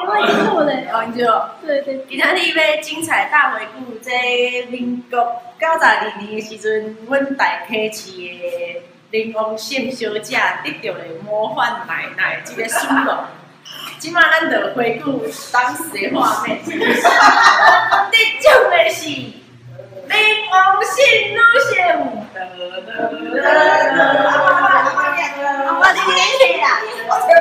我已经录了。 哦，你就对对。 今仔日要精彩大回顾，这民国92年的时阵，阮大溪市的林王姓小姐得到了模范奶奶这个殊荣。今麦咱就回顾当时的画面，得奖的是林王姓女性。我你练去啦！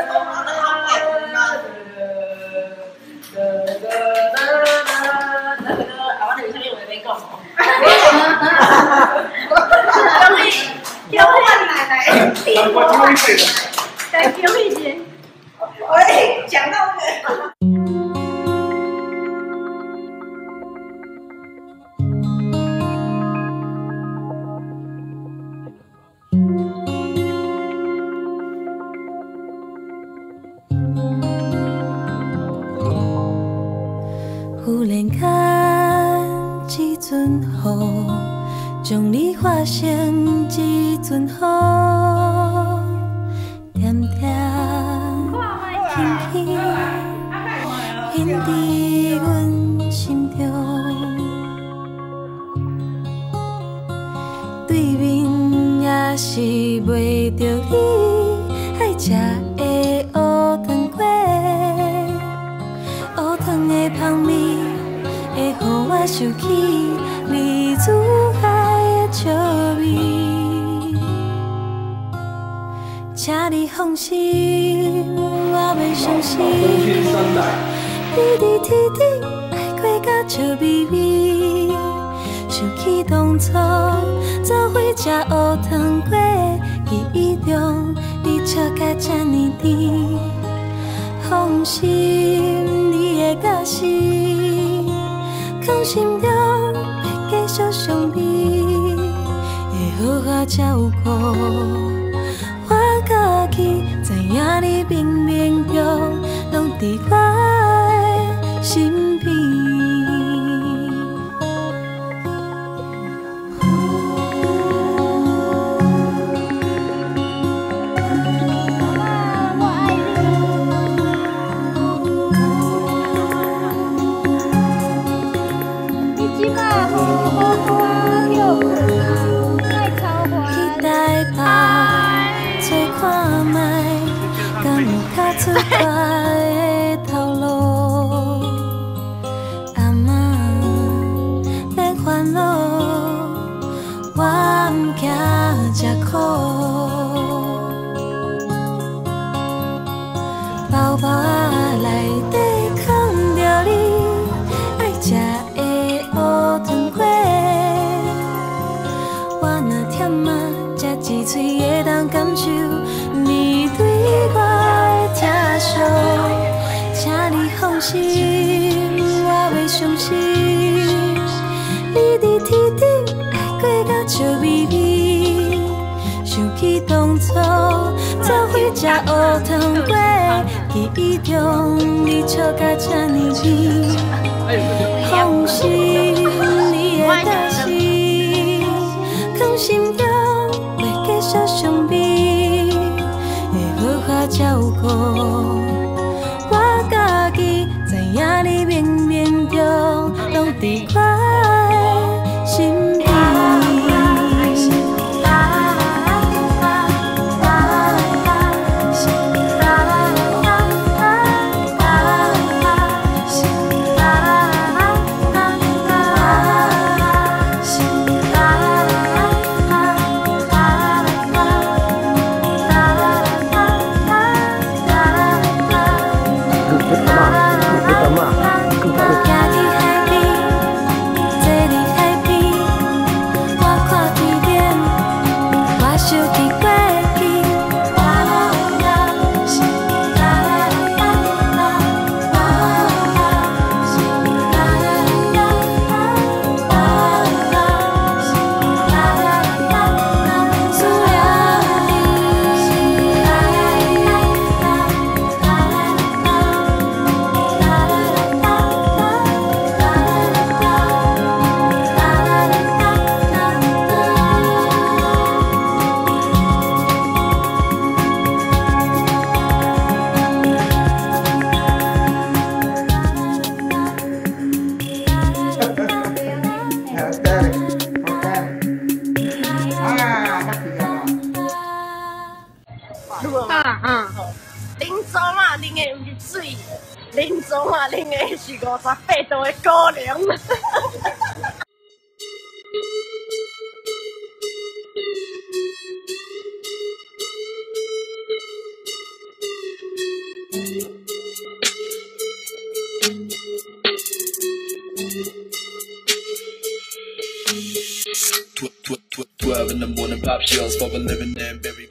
我等一下我没讲。恭喜奶奶，天国奶奶，再恭喜姐。喂，讲到这个。 忽然间，一阵雨，将你化成一阵雨，点点轻轻印在阮心中。对面也是袂着你爱食的乌糖粿。乌糖的香味，会予我想起你煮爱的笑味。请你放心，我袂伤心。你伫天顶爱过甲笑眯眯，想起当初做伙食乌糖粿，记忆中你笑甲这呢甜。放心，你的假死，放心中会继续相依，会好好照顾我家己，知影你冥冥中拢伫我的身边。出发的头路，阿嬷免烦恼，我毋惊吃苦。包包仔内底藏着你爱食的乌糖粿，我若忝啊，食一喙会当感受你对我。请你放心，我袂伤心。你伫天顶爱过甲笑眯眯，想起当初做伙食乌糖粿，记忆中你笑甲这呢甜。放心，你的假死，放心中袂继续伤悲，会好好照顾。知影你冥冥中拢伫我的身边。 拄无嘛？恁祖嘛啉的毋是水，恁祖嘛啉的是58度的高粱。 12 in the morning, pop shells for a living and very